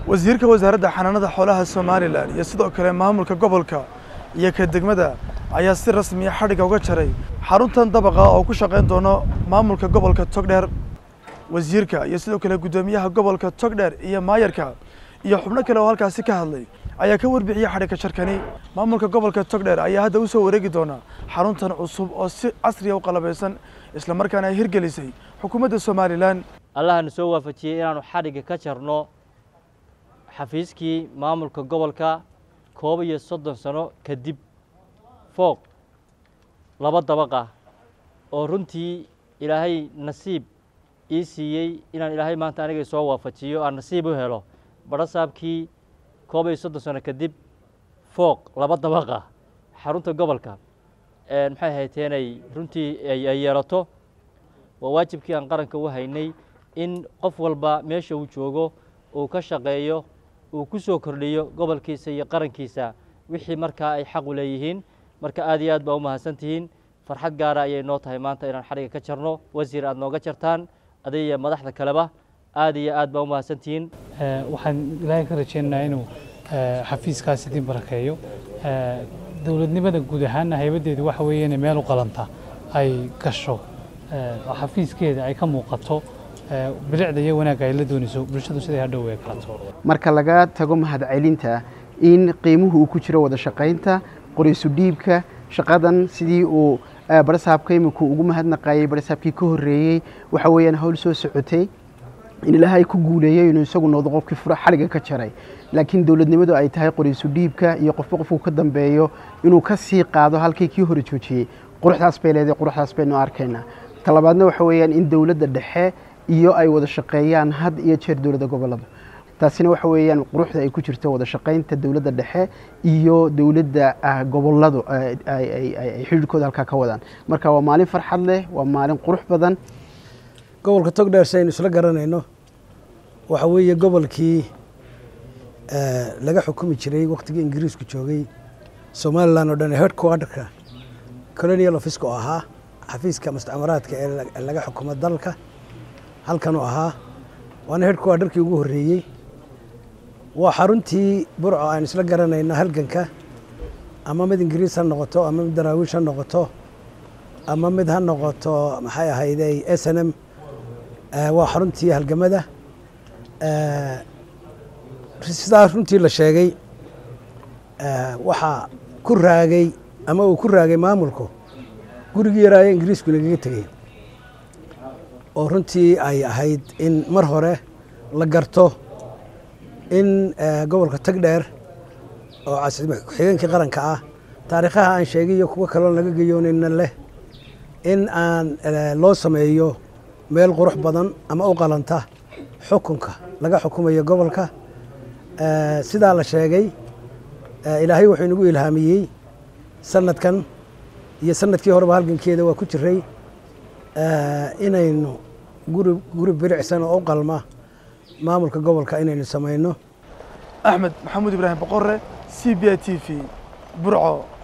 wasiirka wasaaradda xanaanada xoolaha Soomaaliland iyo sidoo kale maamulka gobolka iyo ka degmada ayaa si rasmi ah xadhiga uga jaray xaruntan dabaqa oo ku shaqeyn doono maamulka gobolka Togdheer. wasiirka iyo sidoo kale gudoomiyaha gobolka Togdheer iyo maayarka iyo xubno kale oo halkaasi ka hadlay ayaa ka warbixiyay xadhiga sharkani. maamulka gobolka Togdheer ayaa hadda u soo wareegi doona xaruntan cusub oo si casri ah u qalabeysan isla markaana ay hirgelisay xukuumadda Soomaaliland. allahna soo waafajiyay inaanu xadhiga ka jarno xafiiskii maamulka gobolka 31 sano kadib fooq laba dabaqa oo runtii ilaahay nasiib ii siiyay inaan ilaahay maanta aniga soo waafajiyo aan nasiib u helo barasaabkii 31 sano kadib fooq laba dabaqa xarunta gobolka maxay hayteenay runtii ay yeelato waa waajibkii aan qaranka u haynay in qof walba meesha uu joogo uu ka shaqeeyo uu ku soo kordhiyo gobolkiisa iyo qarankiisa wixii markaa ay xaq u leeyihiin. marka aad iyo aad baa u mahadsantihiin. farxad gaar ah ayay noo tahay maanta inaan xadhiga ka jarno. wasiir aad nooga jartaan adiga iyo madaxda kaleba aad iyo aad baa u mahadsantihiin. waxaan ilaahay ka rajaynayaa inuu xafiiskaas idin barakeeyo. dowladnimada guud ahaan hay'adeedu waxa weeye inay meel u qalanta ay gasho xafiiskeeda ay ka muuqato bilicda iyo wanaagga ay la doonayso bulshadu siday hadhow ay kalato. marka laga tago mahadcelinta in qiimuhu uu ku jiro wada shaqaynta qoraysu dhiibka shaqadan sidii uu barasaabka iminku ugu mahadnaqayay barasaabkii ka horeeyay waxa weeyaan hawl soo socotay in ilaahay ku guuleeyay inuu isagu noqdo qofkii fura xaliga ka jaray laakiin dawladnimadu ay tahay qoraysu dhiibka iyo qofku ka dambeeyo inuu ka sii qaado halkii kii hore joojiyay quruxdaas bay leedahay quruxdaas baynu arkaynaa. talabaadna waxa weeyaan in dawladda dhexe iyo ay wada shaqeeyaan had iyo jeer dawladda gobolada taasina waxa weeyaan quruxda ay ku jirto wada shaqeynta dawladda dhexe iyo dawladda goboladu ay xiriirkooda halka ka wadaan. marka waa maalin farxad leh waa maalin qurux badan. gobolka Togdheer saynu isla garanayno waxa weeye gobolkii laga xukumi jiray waqtigii Ingiriisku joogay Soomaaliland oo dhan headquarterka colonial office oo ahaa xafiiska mustacmaraadka ee laga xukumo dalka halkan oo ahaa waana headquarterkii ugu horeeyay. waa xaruntii burco aan isla garanayna halganka ama mid Ingiriis ha noqoto ama mid daraawiish ha noqoto ama mid ha noqoto maxay ahayday SNM waa xaruntii halgamada sidaa runtii la sheegay waxa ku raagay ama uu ku raagay maamulku gurigii yaraaye Ingiriisku lagaga tagay oo runtii ay ahayd in mar hore la garto in gobolka Togdheer oo xigeenkii qaranka ah taariikhaha aan sheegay iyo kuwa kale laga gayoonayna leh in aan loo sameeyo meel qurux badan ama u qalanta xukunka laga xukumayo gobolka. sidaa la sheegay ilaahay wuxuu inagu ilhaamiyey sanadkan iyo sanadkii horeba halgankeeda waa ku jiray inaynu guri biricsan oo u qalma maamulka gobolka inaynu samayno. Axmed Maxamuud Ibraahim Boqorre, CBI TV, Burco.